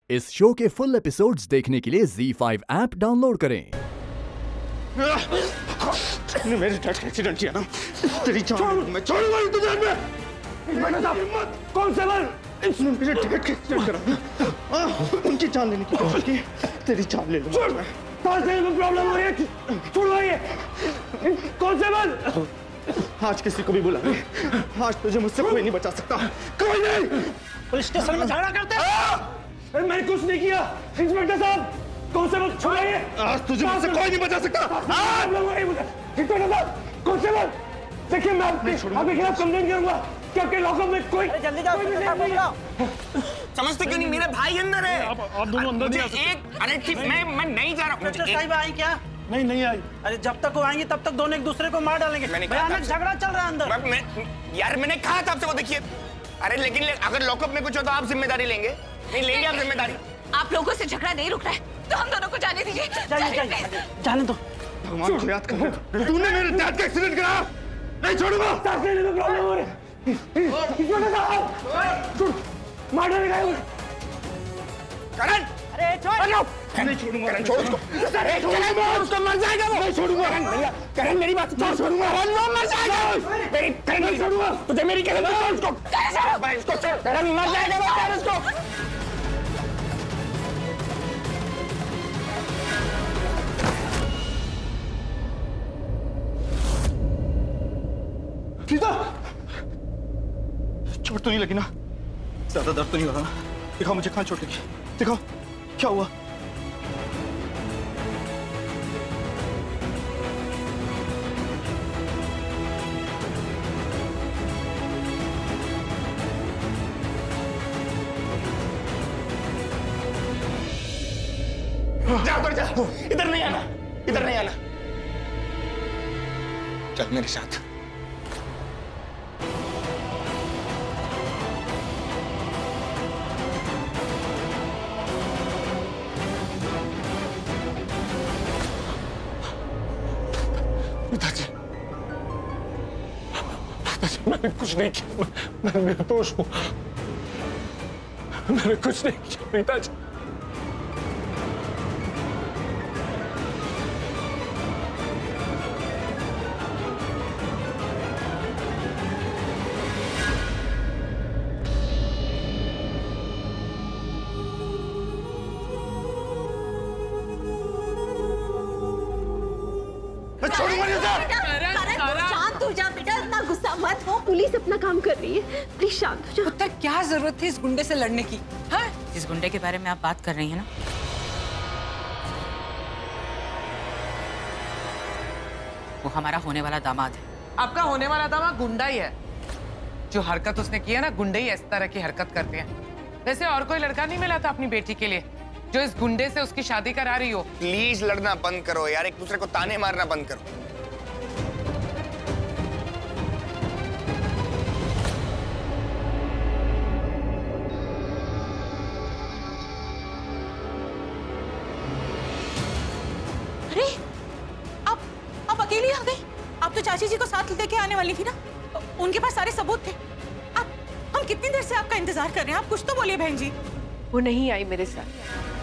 इस शो के full episodes देखने के लिए ZEE5 ऐप डाउनलोड करें। तूने मेरे डैड का एक्सीडेंट किया ना, तेरी जान मैं छोड़ूंगा नहीं तुझे में। कौन से बल? इसने मेरे डैड का एक्सीडेंट करा, उनकी जान लेने की कोशिश की, तेरी जान ले लूंगा मैं। प्रॉब्लम हो रही है, छोड़ो ये। कौन से बल? आज किसी को भी बुला ले, आज तुझे मुझसे कोई नहीं बचा सकता, कोई नहीं। पुलिस स्टेशन में झगड़ा करते हैं? मैंने कुछ नहीं किया इंस्पेक्टर साहब, कौन से वक्त छुड़ाइए, आज तुझे मुझसे कोई नहीं बचा सकता। इंस्पेक्टर साहब कौन से वक्त? देखिए मैं आपके खिलाफ कंप्लेंट करूंगा कि आपके लॉकअप में कोई जल्दी जाओ। समझते क्यों नहीं? मेरे भाई अंदर है। आप दोनों अंदर नहीं आ सकते। एक अरे ठीक, मैं नहीं जा रहा हूँ। साहिब आई क्या? नहीं आई। अरे जब तक वो आएंगे तब तक दोनों एक दूसरे को मार डालेंगे। भयानक झगड़ा चल रहा है अंदर। यार मैंने कहा था आपसे, वो देखिए। अरे लेकिन अगर लॉकअप में कुछ हो तो आप जिम्मेदारी लेंगे? नहीं लेंगे आप जिम्मेदारी? आप लोगों से झगड़ा नहीं रुक रहा है तो हम दोनों को जाने दीजिए। जाने दो। भगवान को याद करो, तूने मेरे डैड का एक्सीडेंट करा, नहीं छोड़ूंगा। सांस लेने में प्रॉब्लम हो रही है। मार डालेगा करण। अरे छोड़। नहीं छोड़ूंगा, करण छोड़ उसको। अरे करण उसको मर जाएगा वो। नहीं छोड़ूंगा। करण मेरी बात सुन, छोड़ूंगा। करण वो मर जाएगा। मेरी करण नहीं छोड़ूंगा तुझे, मेरी कसम छोड़ उसको। भाई उसको छोड़, करण मर जाएगा वो, छोड़ उसको। सीता, चोट तो नहीं लगी ना? ज्यादा दर्द तो नहीं हो रहा ना? दिखाओ मुझे कहाँ चोट लगी, दिखाओ क्या हुआ। जा उधर जा, इधर नहीं आना, इधर नहीं आना। चल मेरे साथ। पिताजी, मैंने कुछ नहीं किया, मैं निर्दोष हूँ, मैंने कुछ नहीं किया पिताजी। शांत हो जा बेटा, इतना गुस्सा मत हो, पुलिस अपना काम कर रही है, प्लीज शांत हो जा। पुत्र क्या जरूरत थी इस गुंडे से लड़ने की? हाँ? जिस गुंडे के बारे में आप बात कर रही हैं ना, वो हमारा होने वाला दामाद है। आपका होने वाला दामाद गुंडा ही है। जो हरकत उसने की है ना, गुंडे ही इस तरह की हरकत करते हैं। वैसे और कोई लड़का नहीं मिला था अपनी बेटी के लिए जो इस गुंडे से उसकी शादी करा रही हो। प्लीज लड़ना बंद करो यार, एक दूसरे को ताने मारना बंद करो। अरे आप अकेली आ गई? आप तो चाची जी को साथ लेके आने वाली थी ना, उनके पास सारे सबूत थे। हम कितनी देर से आपका इंतजार कर रहे हैं, आप कुछ तो बोलिए बहन जी। वो नहीं आई मेरे साथ।